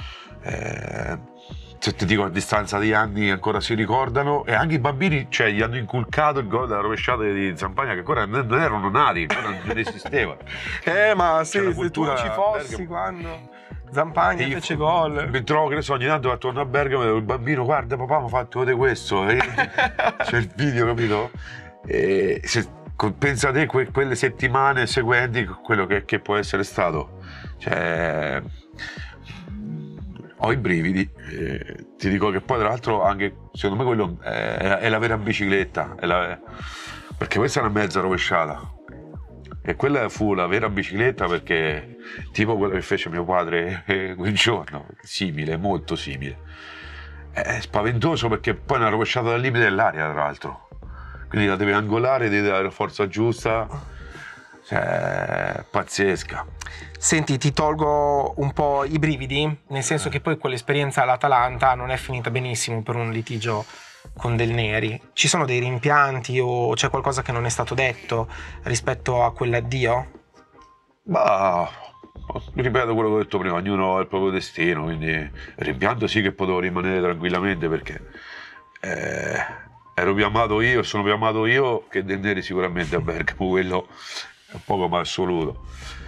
Speaker 2: se ti dico a distanza di anni ancora si ricordano, e anche i bambini, cioè, gli hanno inculcato il gol della rovesciata di Zampagna, che ancora non erano nati, ancora non esisteva.
Speaker 1: Ma sì, se tu
Speaker 2: cultura
Speaker 1: ci fossi
Speaker 2: Bergamo.
Speaker 1: Quando Zampagna fece gol.
Speaker 2: Mi trovo, che ne so, ogni tanto attorno a Bergamo e il bambino, guarda papà, mi ha fatto vedere questo, c'è il video, capito? E pensate quelle settimane seguenti, quello che può essere stato, cioè, ho i brividi. Ti dico che poi tra l'altro anche secondo me quello è la vera bicicletta, perché questa è una mezza rovesciata e quella fu la vera bicicletta, perché tipo quella che fece mio padre quel giorno, simile, molto simile. È spaventoso perché poi è una rovesciata dal limite dell'aria, tra l'altro, quindi la devi angolare, devi dare la forza giusta, cioè pazzesca.
Speaker 1: Senti, ti tolgo un po' i brividi, nel senso che poi quell'esperienza all'Atalanta non è finita benissimo per un litigio con Del Neri. Ci sono dei rimpianti o c'è qualcosa che non è stato detto rispetto a quell'addio?
Speaker 2: Bah, ripeto quello che ho detto prima, ognuno ha il proprio destino, quindi rimpianto sì che potevo rimanere tranquillamente, perché ero più amato io, sono più amato io che Del Neri sicuramente a Bergamo, quello è poco ma assoluto.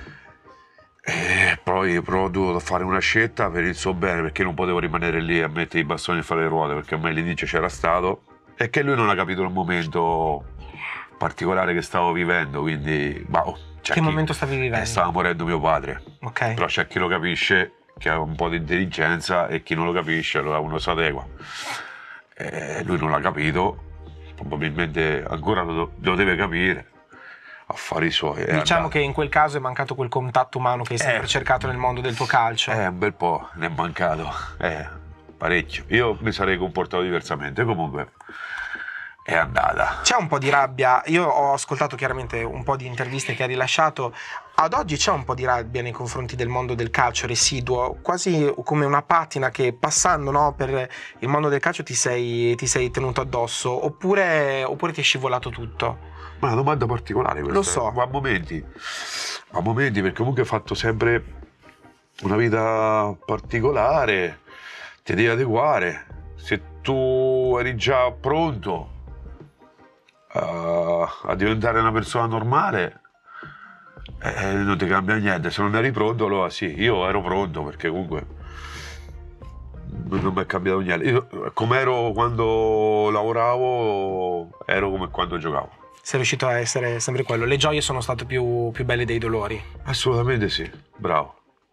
Speaker 2: E poi però ho dovuto fare una scelta per il suo bene, perché non potevo rimanere lì a mettere i bastoni fra le ruote, perché a me l'inizio c'era stato e che lui non ha capito il momento particolare che stavo vivendo, quindi
Speaker 1: che momento stavi vivendo?
Speaker 2: Stava morendo mio padre,
Speaker 1: ok,
Speaker 2: però c'è chi lo capisce, che ha un po' di intelligenza, e chi non lo capisce allora uno si adegua. Lui non l'ha capito, probabilmente ancora lo deve capire. affari suoi.
Speaker 1: Diciamo che in quel caso è mancato quel contatto umano che hai sempre cercato nel mondo del tuo calcio.
Speaker 2: Un bel po' ne è mancato, parecchio. Io mi sarei comportato diversamente, comunque è andata.
Speaker 1: C'è un po' di rabbia, io ho ascoltato chiaramente un po' di interviste che hai rilasciato, ad oggi c'è un po' di rabbia nei confronti del mondo del calcio residuo, quasi come una patina che passando, no, per il mondo del calcio ti sei tenuto addosso, oppure ti è scivolato tutto?
Speaker 2: Ma è una domanda particolare questa.
Speaker 1: Lo so.
Speaker 2: A momenti, perché comunque hai fatto sempre una vita particolare, ti devi adeguare. Se tu eri già pronto a diventare una persona normale, non ti cambia niente. Se non eri pronto, allora sì, io ero pronto, perché comunque non mi è cambiato niente. Io, come ero quando lavoravo, ero come quando giocavo.
Speaker 1: Sei riuscito a essere sempre quello. Le gioie sono state più belle dei dolori.
Speaker 2: Assolutamente sì, bravo.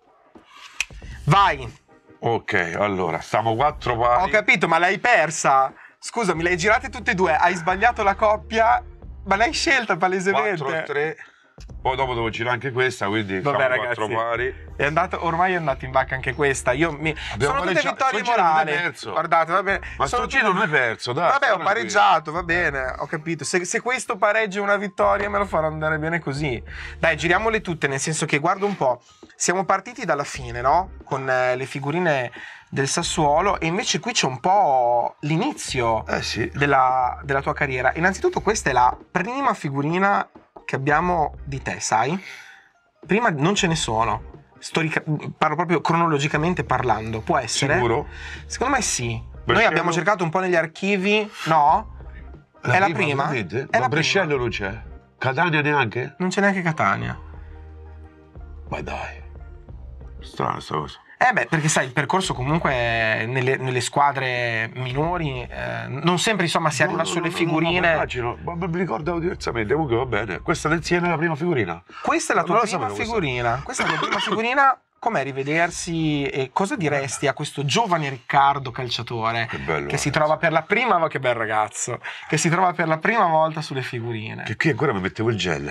Speaker 1: Vai!
Speaker 2: Ok, allora, stiamo 4 pari.
Speaker 1: Ho capito, ma l'hai persa. Scusami, le hai girate tutte e due, hai sbagliato la coppia, ma l'hai scelta palesemente.
Speaker 2: 4-3. Poi dopo devo girare anche questa, quindi
Speaker 1: vabbè,
Speaker 2: siamo
Speaker 1: ragazzi,
Speaker 2: 4 pari.
Speaker 1: Ormai è andato in vacca anche questa. Sono tutte vittorie
Speaker 2: sto giro non hai
Speaker 1: morali.
Speaker 2: perso.
Speaker 1: Guardate, va bene.
Speaker 2: Ma sto giro non hai perso, dai.
Speaker 1: Vabbè, ho pareggiato, va bene, ho capito. Se questo pareggio è una vittoria, me lo farò andare bene così. Dai, giriamole tutte, nel senso che guarda un po'. Siamo partiti dalla fine, no? Con le figurine del Sassuolo, e invece qui c'è un po' l'inizio
Speaker 2: sì,
Speaker 1: della tua carriera. Innanzitutto questa è la prima figurina che abbiamo di te, sai? Prima non ce ne sono. Parlo proprio cronologicamente parlando. Può essere?
Speaker 2: Sicuro?
Speaker 1: Secondo me sì.
Speaker 2: Brescello?
Speaker 1: Noi abbiamo cercato un po' negli archivi. No? È la prima? È la
Speaker 2: Brescello
Speaker 1: prima.
Speaker 2: non c'è? Catania neanche?
Speaker 1: Non c'è neanche Catania.
Speaker 2: Ma dai, strana sta cosa.
Speaker 1: Perché sai, il percorso comunque nelle squadre minori non sempre insomma si arriva sulle figurine.
Speaker 2: Immagino, ma mi ricordavo diversamente. Comunque va bene. Questa insieme è la prima figurina.
Speaker 1: Questa è la tua prima figurina. Questa è la tua prima figurina. Com'è rivedersi, e cosa diresti a questo giovane Riccardo calciatore che si trova per la prima volta, che bel ragazzo, che si trova per la prima volta sulle figurine?
Speaker 2: Che qui ancora mi mettevo il gel.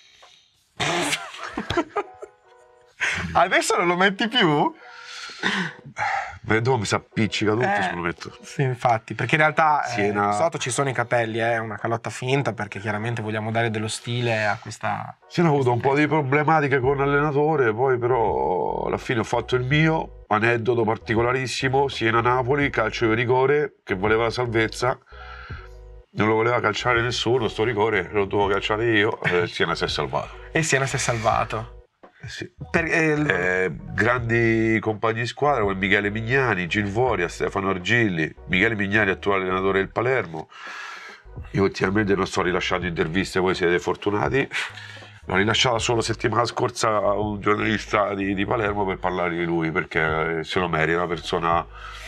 Speaker 1: Adesso non lo metti più?
Speaker 2: Dopo mi si appiccica tutto se lo metto.
Speaker 1: Sì, infatti, perché in realtà
Speaker 2: Siena...
Speaker 1: sotto ci sono i capelli, è una calotta finta, perché chiaramente vogliamo dare dello stile a questa...
Speaker 2: Sì, ho avuto un po' di problematiche con l'allenatore, poi però alla fine ho fatto il mio, aneddoto particolarissimo, Siena-Napoli, calcio di rigore, che voleva la salvezza, non lo voleva calciare nessuno, sto rigore lo dovevo calciare io, Siena si è salvato.
Speaker 1: E Siena si è salvato.
Speaker 2: Sì. Grandi compagni di squadra come Michele Mignani, Gilvoria, Stefano Argilli. Michele Mignani, attuale allenatore del Palermo. Io ultimamente non sto rilasciando interviste, voi siete fortunati. L'ho rilasciata solo settimana scorsa a un giornalista di Palermo per parlare di lui, perché se lo merita, una persona,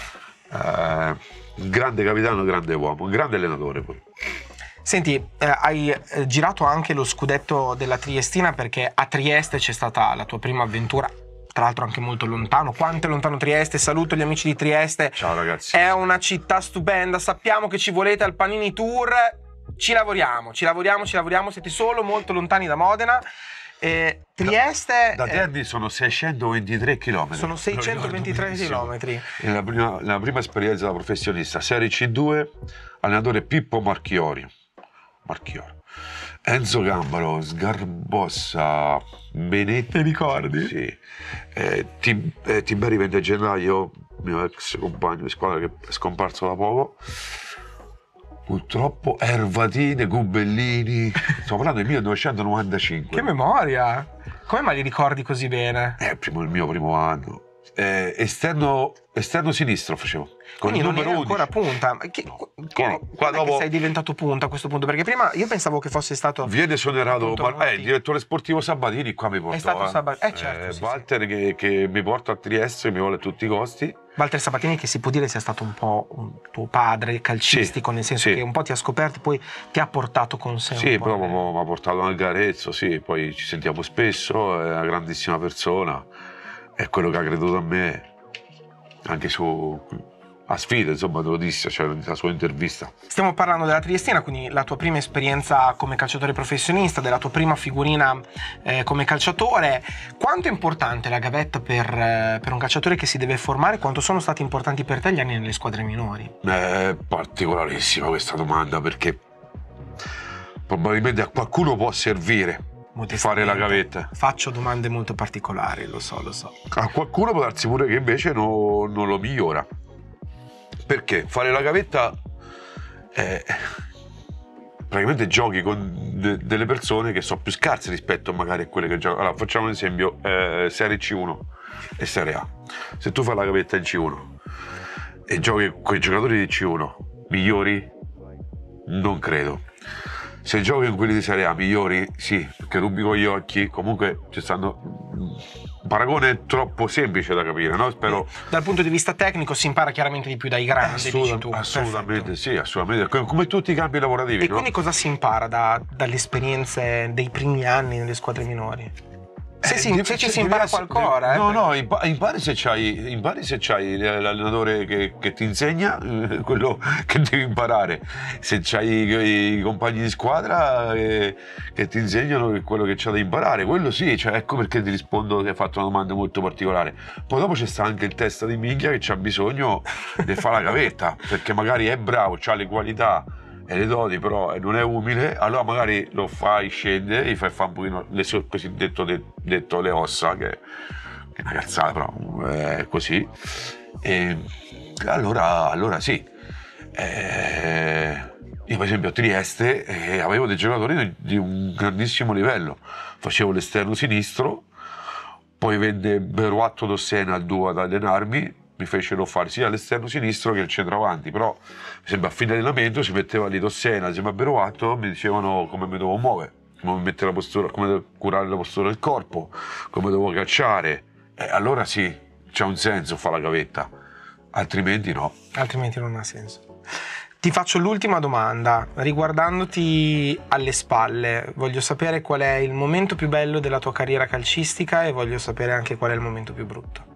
Speaker 2: un grande capitano, un grande uomo, un grande allenatore poi.
Speaker 1: Senti, hai girato anche lo scudetto della Triestina, perché a Trieste c'è stata la tua prima avventura, tra l'altro anche molto lontano. Quanto è lontano Trieste? Saluto gli amici di Trieste.
Speaker 2: Ciao ragazzi.
Speaker 1: È una città stupenda, sappiamo che ci volete al Panini Tour, ci lavoriamo, siete solo molto lontani da Modena. Trieste...
Speaker 2: Da Terni sono 623 km.
Speaker 1: Sono 623 km.
Speaker 2: È la prima esperienza da professionista, Serie C2, allenatore Pippo Marchiori. Enzo Gambaro, Sgarbossa, Benetti.
Speaker 1: Ti ricordi?
Speaker 2: Sì. Tiberi Ventegennaio, mio ex compagno di squadra che è scomparso da poco. Purtroppo Ervatine, Gubellini. Stiamo parlando del 1995.
Speaker 1: Che memoria! Come mai li ricordi così bene?
Speaker 2: Il mio primo anno. Esterno sinistro facevo.
Speaker 1: Quindi non eri ancora punta. Qua dopo che sei diventato punta a questo punto? Perché prima io pensavo che fosse stato...
Speaker 2: Viene esonerato, il direttore sportivo Sabatini qua mi portò.
Speaker 1: È stato Sabatini, certo.
Speaker 2: Walter sì. Che mi porta a Trieste, mi vuole a tutti i costi.
Speaker 1: Walter Sabatini, che si può dire sia stato un po' un tuo padre calcistico, nel senso che un po' ti ha scoperto, poi ti ha portato con sé.
Speaker 2: Sì, proprio mi ha portato nel Garezzo, sì, poi ci sentiamo spesso, è una grandissima persona, è quello che ha creduto a me, anche su a sfida, insomma, te lo disse, cioè la sua intervista.
Speaker 1: Stiamo parlando della Triestina, quindi la tua prima esperienza come calciatore professionista, della tua prima figurina come calciatore. Quanto è importante la gavetta per un calciatore che si deve formare? Quanto sono stati importanti per te gli anni nelle squadre minori?
Speaker 2: È particolarissima questa domanda, perché probabilmente a qualcuno può servire fare la gavetta.
Speaker 1: Faccio domande molto particolari, lo so.
Speaker 2: A qualcuno può darsi pure che invece non lo migliora. Perché fare la gavetta praticamente giochi con delle persone che sono più scarse rispetto magari a quelle che giocano. Allora, facciamo un esempio: Serie C1 e Serie A. Se tu fai la gavetta in C1 e giochi con i giocatori di C1 migliori, non credo. Se giochi con quelli di Serie A migliori, sì, perché rubi con gli occhi. Comunque ci stanno. Un paragone troppo semplice da capire, no? Spero.
Speaker 1: Dal punto di vista tecnico si impara chiaramente di più dai grandi, dici tu.
Speaker 2: Assolutamente.
Speaker 1: Perfetto.
Speaker 2: Sì, assolutamente. Come tutti i campi lavorativi.
Speaker 1: E quindi cosa si impara dalle esperienze dei primi anni nelle squadre minori? Se ci si impara qualcosa.
Speaker 2: No, impari se c'hai l'allenatore che ti insegna quello che devi imparare. Se c'hai i compagni di squadra che ti insegnano quello che c'è da imparare, quello sì, cioè, ecco perché ti rispondo che hai fatto una domanda molto particolare. Poi dopo c'è sta anche il testa di minchia che c'ha bisogno di fare la gavetta, perché magari è bravo, ha le qualità e le doti, però non è umile, allora magari lo fai scendere, gli fai fare un pochino le cosiddetto detto le ossa, che è una cazzata, però è così. E allora sì. Io per esempio a Trieste avevo dei giocatori di un grandissimo livello, facevo l'esterno sinistro, poi venne Beruatto Dossena al duo ad allenarmi, mi fecero fare sia l'esterno sinistro che il centravanti, però per esempio a fine allenamento si metteva lì Dossena insieme a Beruatto, mi dicevano come mi dovevo muovere, come mettere la postura, come curare la postura del corpo, come dovevo cacciare, allora sì, c'è un senso fare la gavetta, altrimenti no.
Speaker 1: Altrimenti non ha senso. Ti faccio l'ultima domanda, riguardandoti alle spalle, voglio sapere qual è il momento più bello della tua carriera calcistica e voglio sapere anche qual è il momento più brutto.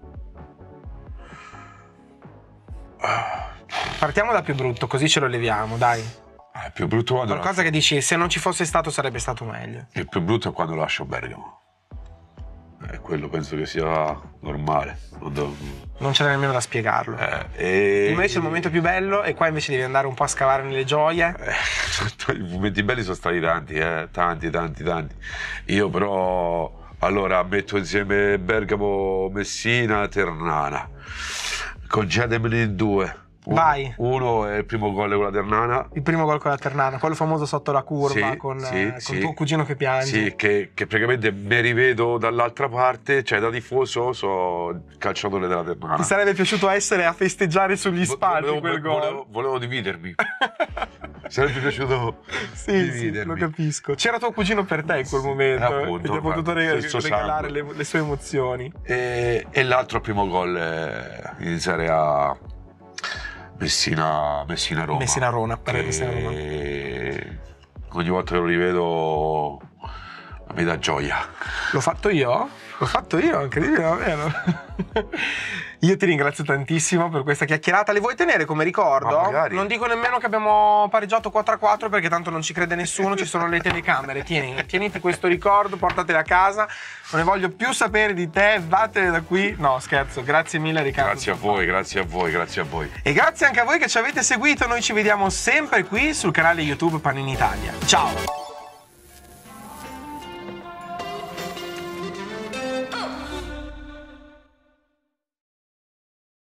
Speaker 1: Partiamo dal più brutto, così ce lo leviamo, dai.
Speaker 2: Più brutto quando
Speaker 1: qualcosa che dici, se non ci fosse stato sarebbe stato meglio.
Speaker 2: Il più brutto è quando lascio Bergamo. Quello penso che sia normale.
Speaker 1: Non c'era nemmeno da spiegarlo. Invece il momento più bello, e qua invece devi andare un po' a scavare nelle gioie.
Speaker 2: I momenti belli sono stati tanti. Io però, allora, metto insieme Bergamo, Messina, Ternana. Concedemeli in due.
Speaker 1: Vai.
Speaker 2: Uno è il primo gol con la Ternana.
Speaker 1: Il primo gol con la Ternana, quello famoso sotto la curva, con tuo cugino che piange.
Speaker 2: Sì, che praticamente mi rivedo dall'altra parte, cioè da tifoso so il calciatore della Ternana.
Speaker 1: Ti sarebbe piaciuto essere a festeggiare sugli spalti quel gol?
Speaker 2: Volevo dividermi. Sarebbe piaciuto dividermi.
Speaker 1: Sì, lo capisco. C'era tuo cugino per te in quel momento,
Speaker 2: appunto,
Speaker 1: che ti ha potuto regalare le sue emozioni.
Speaker 2: E l'altro primo gol in Serie A, Messina-Roma.
Speaker 1: Messina-Roma.
Speaker 2: Ogni volta che lo rivedo mi dà gioia.
Speaker 1: L'ho fatto io, incredibile, davvero. Io ti ringrazio tantissimo per questa chiacchierata. Le vuoi tenere come ricordo? Non dico nemmeno che abbiamo pareggiato 4-4 perché tanto non ci crede nessuno, ci sono le telecamere. Tieniti questo ricordo, portatele a casa. Non ne voglio più sapere di te, vattene da qui. No, scherzo, grazie mille Riccardo.
Speaker 2: Grazie a voi.
Speaker 1: E grazie anche a voi che ci avete seguito. Noi ci vediamo sempre qui sul canale YouTube Panini Italia. Ciao!